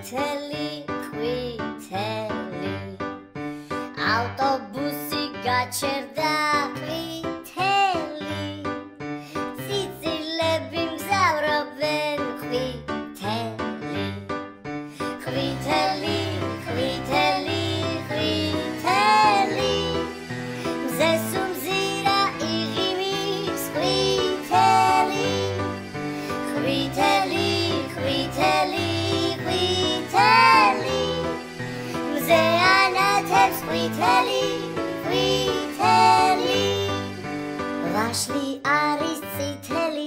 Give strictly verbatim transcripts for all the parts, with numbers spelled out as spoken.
ხვითელი, ხვითელი ავტობუსი გაჩერდა ხვითელი ციცილები მგზავრობენ ხვითელი ხვითელი ხვითელი ხვითელი მზეს უმზირა იღიმის ხვითელი ხვითელი ხვითელი ხვითელი მზე ანათებს ხვითელი ხვითელი ვაშლი არის წითელი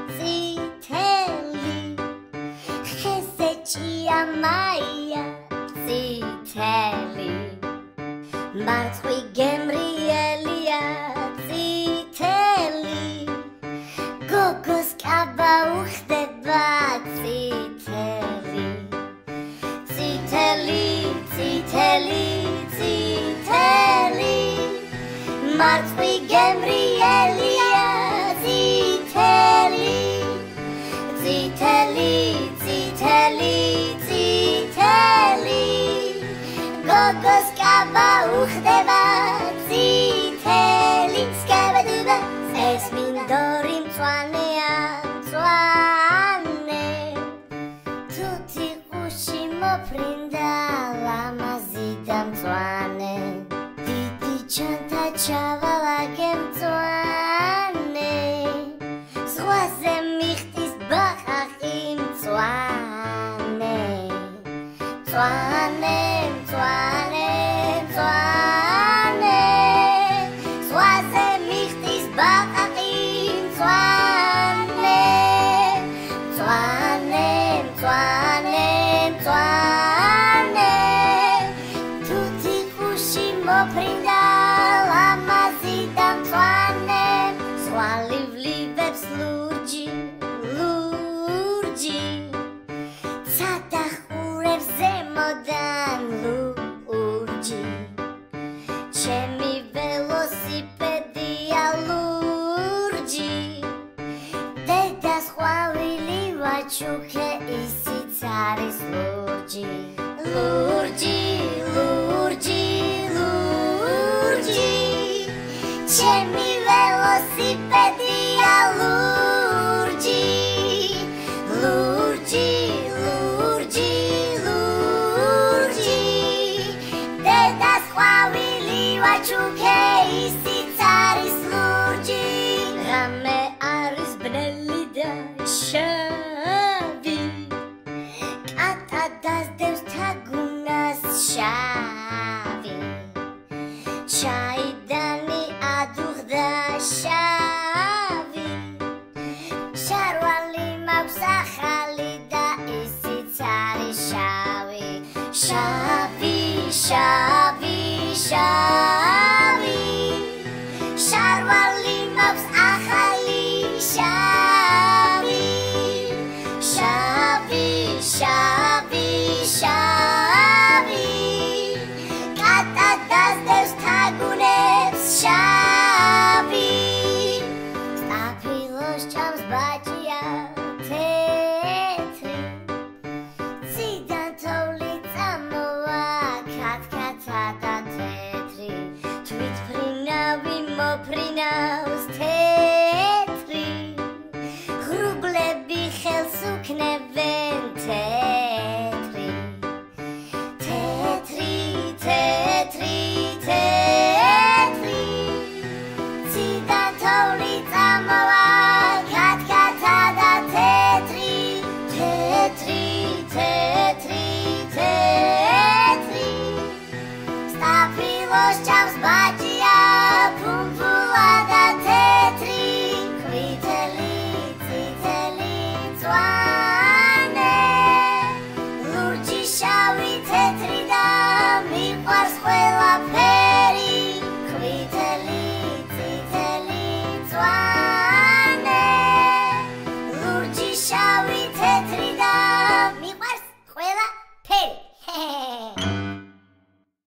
წითელი ხეზე ჭია მაია წითელი მარცხვი გემრიელია წითელი გოგოს კაბა უხდება წითელი წითელი წითელი წითელი მარცხვი გემრიელია წითელი წითელი წითელი წითელი გოგოს კაბა უხდება წითელი სკებედუბა ეს მინდორი მწვანეა მწვანე თუთი ყუში მოფრინდა ლამაზი და მწვანე დიდი ჩანთა ჩავალაგე მწვანე ზღვაზე მიხტის ბაყაყი მწვანე მწვანე მწვანე მწვანე ზღვაზე მიხტის ბაყაყი მწვანე მწვანე მწვანე მწვანე თუთი ყუში მოფრინდა ლამაზი და მწვანე სხვა ლივლივებს ლურჯი ლურჯი ცადახურებს ზემოდან ლურჯი ჩემი ველოსიპედია ლურჯი დედას ყვავილი ვაჩუქე ისიც არის ლურჯი ლურჯი ლურჯი ლურჯი ჩემი ველოსიპედია ლურჯი ლურჯი ლურჯი ლურჯი დედას ყვავილი ვაჩუქე ისიც არის ლურჯი რამე არის ბნელი და შავი კატა დასდევს თაგუნას შავი ჩაიდანი ადუღდა შავი შარვალი მაქვს ახალი და ისიც არის შავი შავი შავი შავი შარვალი მაქვს ახალი შავი შავი შავი შავი კატა დასდევს თაგუნებს შავი სტაფილოს ჭამს ბაჭია თეთრი ციდან თოვლი წამოვა ქათქათა და თეთრი თვითფრინავი მოფრინავს თეთრი ღრუბლები ხელს უქნებენ თეთრი თეთრი თეთრი თეთრი ციდან თოვლი წამოვა ქათქათა და თეთრი თეთრი თეთრი თეთრი სტაფილოს ჭამს ბაჭია